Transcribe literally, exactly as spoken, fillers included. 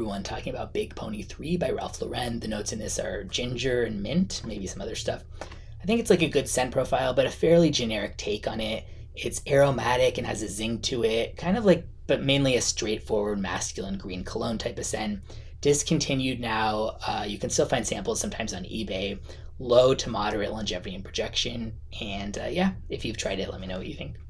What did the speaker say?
everyone talking about Big Pony three by Ralph Lauren. The notes in this are ginger and mint, maybe some other stuff. I think it's like a good scent profile, but a fairly generic take on it. It's aromatic and has a zing to it, kind of like, but mainly a straightforward masculine green cologne type of scent. Discontinued now. Uh, you can still find samples sometimes on eBay. Low to moderate longevity and projection. And uh, yeah, if you've tried it, let me know what you think.